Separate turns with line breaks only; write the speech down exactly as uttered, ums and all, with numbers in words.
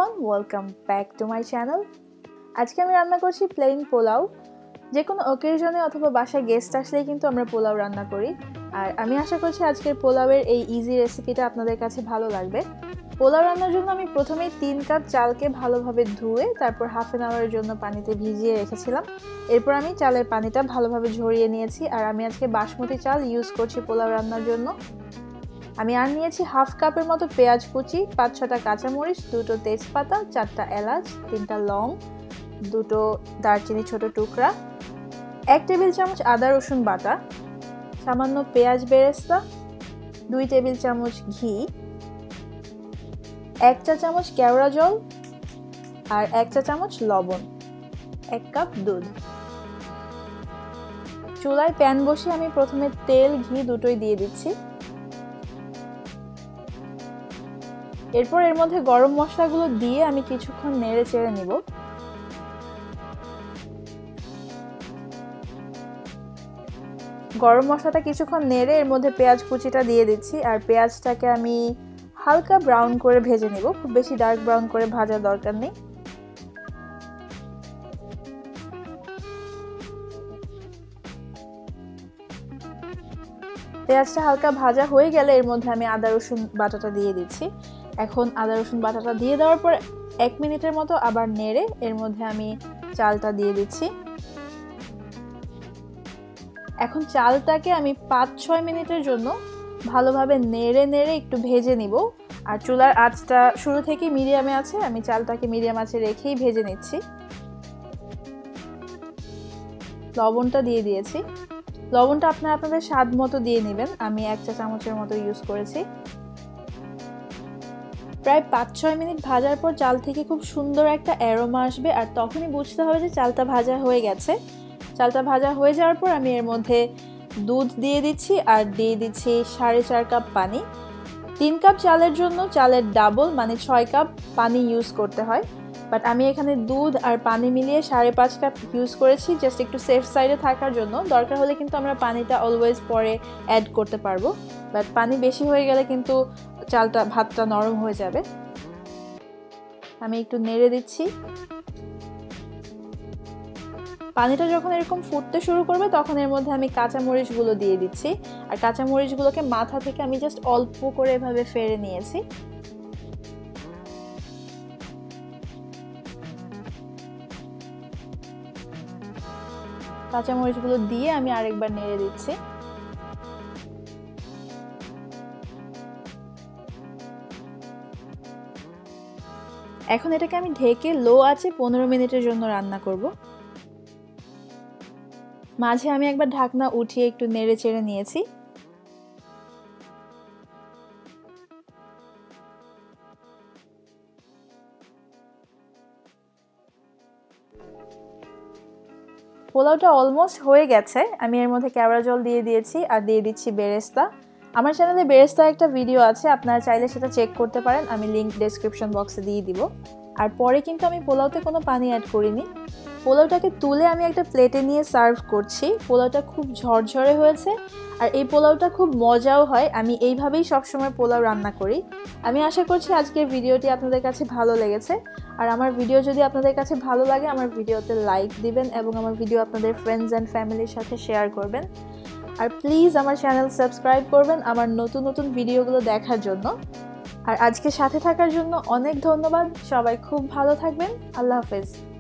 everyone, welcome back to my channel. আজকে আমি রান্না করছি প্লেন পোলাও। যে কোনো অকেশনে অথবা বাসায় গেস্ট আসলেই কিন্তু আমরা পোলাও রান্না করি। আর আমি আশা করছি আজকের পোলাওয়ের এই ইজি রেসিপিটা আপনাদের কাছে ভালো লাগবে। পোলাও রান্নার জন্য আমি প্রথমেই তিন কাপ চালকে ভালোভাবে ধুয়ে তারপর হাফ অ্যান আওয়ারের জন্য পানিতে ভিজিয়ে রেখেছিলাম। এরপর আমি চালের পানিটা ভালোভাবে ঝরিয়ে নিয়েছি। আর আমি আজকে বাসমতি চাল ইউজ করছি পোলাও রান্নার জন্য। আমি আর নিয়েছি হাফ কাপের মতো পেঁয়াজ কুচি, পাঁচ ছটা কাঁচামরিচ, দুটো তেজপাতা, চারটা এলাচ, তিনটা লং, দুটো দারচিনি ছোট টুকরা, এক টেবিল চামচ আদা রসুন বাটা, সামান্য পেঁয়াজ বেরেস্তা, দুই টেবিল চামচ ঘি, এক চা চামচ কেওড়া জল আর এক চা চামচ লবণ, এক কাপ দুধ। চুলায় প্যান বসিয়ে আমি প্রথমে তেল ঘি দুটোই দিয়ে দিচ্ছি। এরপর এর মধ্যে গরম মশলাগুলো দিয়ে আমি কিছুক্ষণ নেড়ে চেড়ে নিব। গরম মশলাটা কিছুক্ষণ নেড়ে এর মধ্যে পেঁয়াজ কুচিটা দিয়ে দিচ্ছি। আর পেঁয়াজটাকে আমি হালকা ব্রাউন করে ভেজে নিব, খুব বেশি ডার্ক ব্রাউন করে ভাজার দরকার নেই। পেঁয়াজটা হালকা ভাজা হয়ে গেলে এর মধ্যে আমি আদা রসুন বাটাটা দিয়ে দিচ্ছি। এখন আদা রসুন বাটাটা দিয়ে দেওয়ার পর এক মিনিটের মতো আবার নেড়ে এর মধ্যে আমি চালটা দিয়ে দিচ্ছি। এখন চালটাকে আমি পাঁচ ছয় মিনিটের জন্য ভালোভাবে নেড়ে নেড়ে একটু ভেজে নিব। আর চুলার আঁচটা শুরু থেকেই মিডিয়ামে আছে, আমি চালটাকে মিডিয়াম আঁচে রেখেই ভেজে নিচ্ছি। লবণটা দিয়ে দিয়েছি। লবণটা আপনারা আপনাদের স্বাদ মতো দিয়ে নেবেন, আমি এক চা চামচের মতো ইউজ করেছি। প্রায় পাঁচ ছয় মিনিট ভাজার পর চাল থেকে খুব সুন্দর একটা অ্যারোমা আসবে, আর তখনই বুঝতে হবে যে চালটা ভাজা হয়ে গেছে। চালটা ভাজা হয়ে যাওয়ার পর আমি এর মধ্যে দুধ দিয়ে দিচ্ছি আর দিয়ে দিচ্ছি সাড়ে চার কাপ পানি। তিন কাপ চালের জন্য চালের ডাবল মানে ছয় কাপ পানি ইউজ করতে হয়, বাট আমি এখানে দুধ আর পানি মিলিয়ে সাড়ে পাঁচ কাপ ইউজ করেছি, জাস্ট একটু সেফ সাইডে থাকার জন্য। দরকার হলে কিন্তু আমরা পানিটা অলওয়েজ পরে অ্যাড করতে পারবো, বাট পানি বেশি হয়ে গেলে কিন্তু চালটা ভাতটা নরম হয়ে যাবে। আমি একটু নেড়ে দিচ্ছি। পানিটা যখন এরকম ফুটতে শুরু করবে তখন এর মধ্যে আমি কাঁচামরিচগুলো দিয়ে দিচ্ছি। আর কাঁচামরিচগুলোকে মাথা থেকে আমি জাস্ট অল্প করে এভাবে ফেড়ে নিয়েছি। কাঁচামরিচগুলো দিয়ে আমি আরেকবার নেড়ে দিচ্ছি। এখন এটাকে আমি ঢেকে লো আঁচে পনেরো মিনিটের জন্য রান্না করব। মাঝে আমি একবার ঢাকনা উঠিয়ে একটু নেড়ে চেড়ে নিয়েছি। পোলাওটা অলমোস্ট হয়ে গেছে। আমি এর মধ্যে কেওড়া জল দিয়ে দিয়েছি আর দিয়ে দিচ্ছি বেরেস্তা। আমার চ্যানেলে বেরেস্তার একটা ভিডিও আছে, আপনারা চাইলে সেটা চেক করতে পারেন, আমি লিঙ্ক ডেসক্রিপশন বক্সে দিয়ে দিব। আর পরে কিন্তু আমি পোলাওতে কোনো পানি অ্যাড করিনি। পোলাওটাকে তুলে আমি একটা প্লেটে নিয়ে সার্ভ করছি। পোলাওটা খুব ঝরঝরে হয়েছে আর এই পোলাওটা খুব মজাও হয়। আমি এইভাবেই সবসময় পোলাও রান্না করি। আমি আশা করছি আজকের ভিডিওটি আপনাদের কাছে ভালো লেগেছে। আর আমার ভিডিও যদি আপনাদের কাছে ভালো লাগে আমার ভিডিওতে লাইক দিবেন এবং আমার ভিডিও আপনাদের ফ্রেন্ডস অ্যান্ড ফ্যামিলির সাথে শেয়ার করবেন। আর প্লিজ আমার চ্যানেল সাবস্ক্রাইব করবেন আমার নতুন নতুন ভিডিওগুলো দেখার জন্য। আর আজকে সাথে থাকার জন্য অনেক ধন্যবাদ। সবাই খুব ভালো থাকবেন। আল্লাহ হাফেজ।